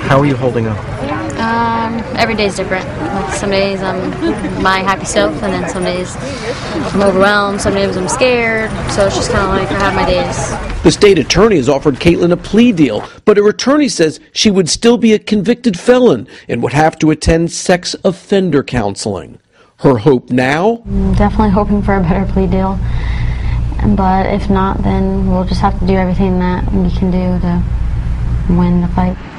How are you holding up? Every day's different. Like some days I'm my happy self, and then some days I'm overwhelmed, some days I'm scared, so it's just kind of like I have my days. The state attorney has offered Kaitlyn a plea deal, but her attorney says she would still be a convicted felon and would have to attend sex offender counseling. Her hope now? I'm definitely hoping for a better plea deal, but if not, then we'll just have to do everything that we can do to win the fight.